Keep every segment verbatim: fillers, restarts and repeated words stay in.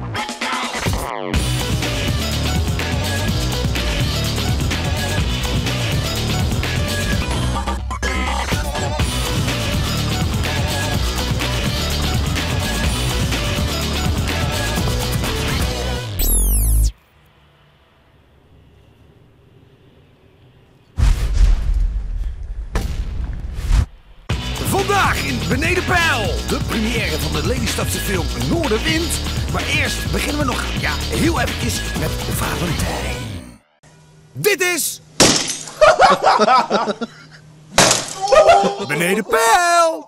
Vandaag in Beneden Peil, de première van de Lelystadse film Noorderwind. Maar eerst beginnen we nog ja, heel eventjes met Valentijn. Dit is... Beneden Peil!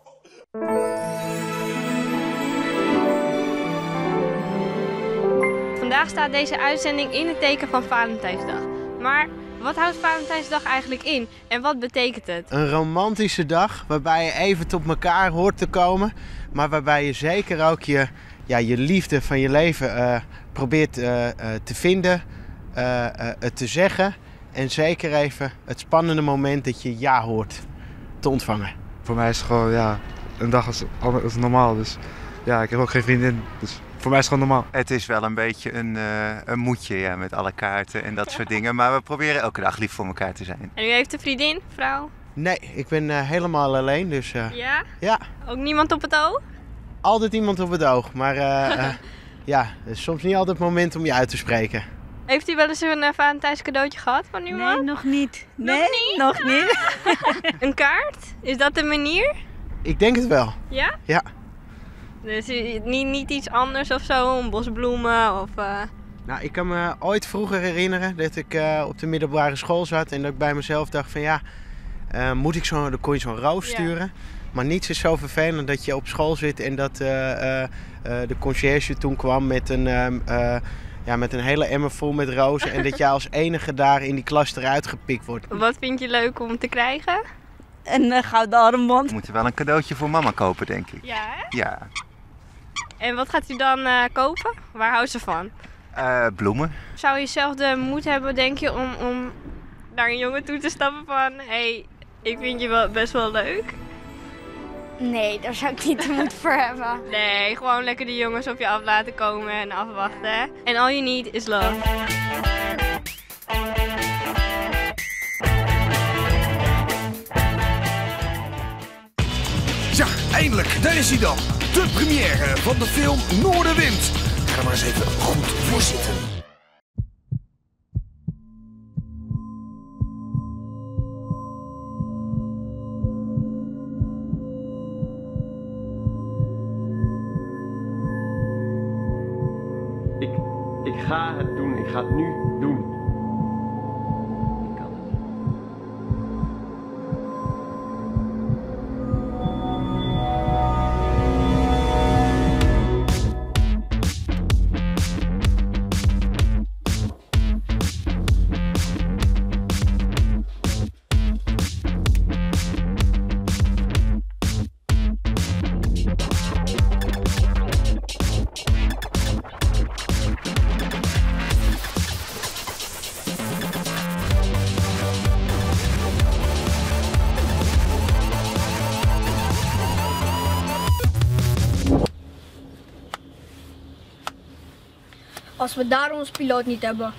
Vandaag staat deze uitzending in het teken van Valentijnsdag. Maar wat houdt Valentijnsdag eigenlijk in en wat betekent het? Een romantische dag waarbij je even tot elkaar hoort te komen. Maar waarbij je zeker ook je, ja, je liefde van je leven uh, probeert uh, uh, te vinden, uh, uh, het te zeggen. En zeker even het spannende moment dat je ja hoort te ontvangen. Voor mij is het gewoon ja, een dag als, als normaal. Dus ja, ik heb ook geen vriendin. Dus voor mij is het gewoon normaal. Het is wel een beetje een, uh, een moedje ja, met alle kaarten en dat soort dingen. Maar we proberen elke dag lief voor elkaar te zijn. En u heeft een vriendin, vrouw? Nee, ik ben uh, helemaal alleen. Dus, uh, ja? Ja. Ook niemand op het oog? Altijd iemand op het oog. Maar uh, uh, ja, het is soms niet altijd het moment om je uit te spreken. Heeft u wel eens een uh, Valentijns cadeautje gehad van uw man? Nee, nog niet. Nee, nog niet? Nog niet. Een kaart? Is dat de manier? Ik denk het wel. Ja? Ja. Dus niet, niet iets anders of zo, een bos bloemen of... Uh... Nou, ik kan me ooit vroeger herinneren dat ik uh, op de middelbare school zat en dat ik bij mezelf dacht van ja, uh, moet ik zo, dan kon je zo'n roos sturen. Ja. Maar niets is zo vervelend dat je op school zit en dat uh, uh, uh, de conciërge toen kwam met een, uh, uh, ja, met een hele emmer vol met rozen en dat je als enige daar in die klas eruit gepikt wordt. Wat vind je leuk om te krijgen? Een uh, gouden armband. We moeten wel een cadeautje voor mama kopen, denk ik. Ja, hè? Ja. En wat gaat u dan uh, kopen? Waar houdt ze van? Uh, bloemen. Zou je zelf de moed hebben, denk je, om, om naar een jongen toe te stappen van... Hé, hey, ik vind je wel best wel leuk? Nee, daar zou ik niet de moed voor hebben. Nee, gewoon lekker de jongens op je af laten komen en afwachten. En all you need is love. Ja, eindelijk, daar is hij dan. De première van de film Noorderwind. Ga er maar eens even goed voor zitten. Ik, ik ga het doen, ik ga het nu doen. Ik kan het. Als we daar onze piloot niet hebben.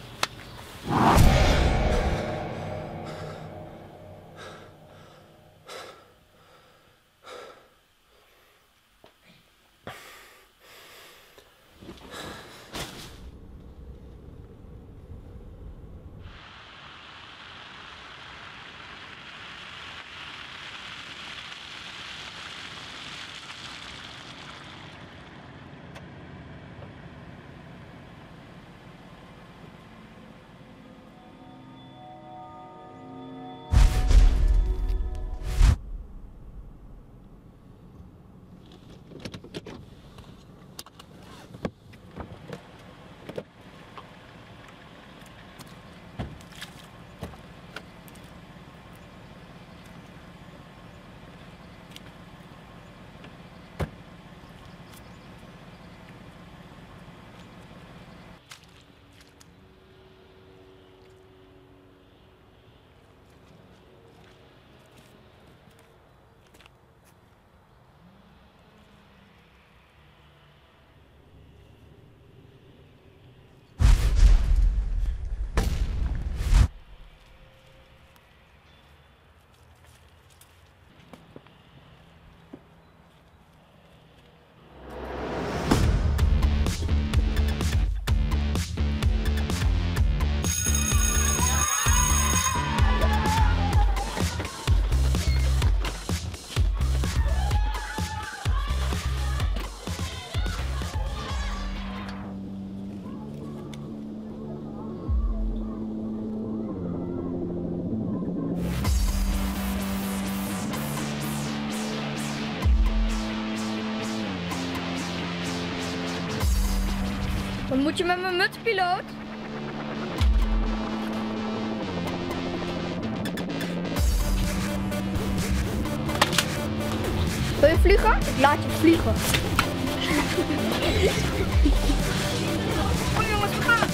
Wat moet je met mijn muts, piloot? Wil je vliegen? Ik laat je vliegen. Kom jongens, we gaan!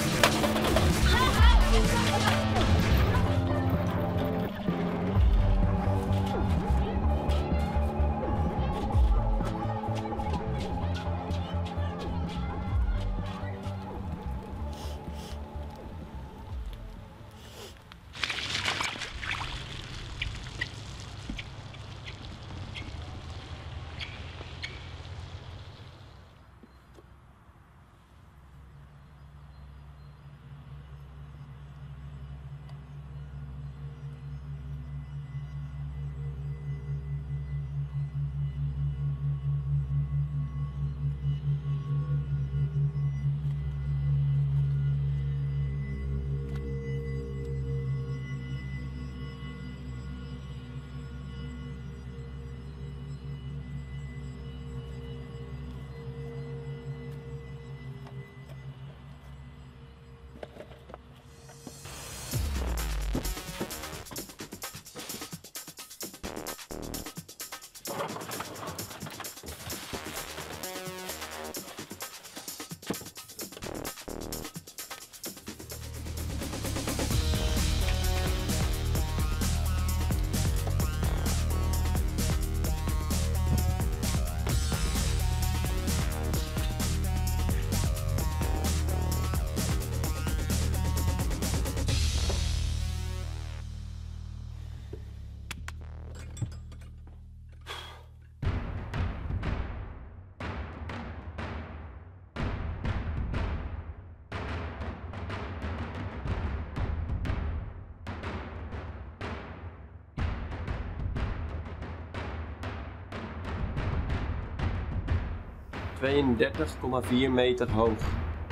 tweeëndertig komma vier meter hoog.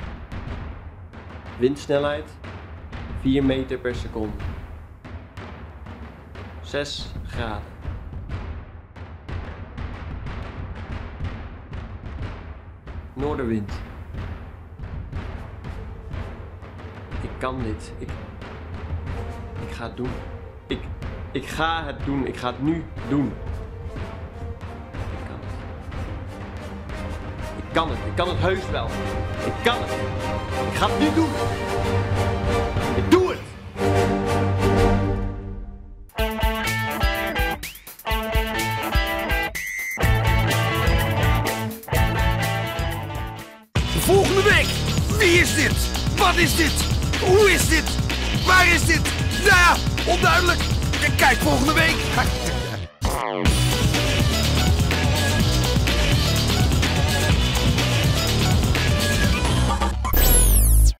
Windsnelheid vier meter per seconde. zes graden. Noordenwind. Ik kan dit. Ik, ik ga het doen. Ik, ik ga het doen. Ik ga het nu doen. Ik kan het. Ik kan het heus wel. Ik kan het. Ik ga het nu doen. Ik doe het. Volgende week. Wie is dit? Wat is dit? Hoe is dit? Waar is dit? Nou ja, onduidelijk. Kijk volgende week.